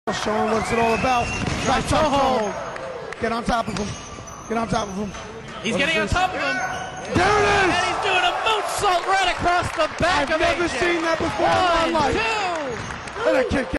Showing what's it all about. Right toe. Get on top of him. Get on top of him. He's getting on top of him. There it is! And he's doing a moonsault right across the back of AJ. I've never seen that before in my life. 1, 2. And a kick.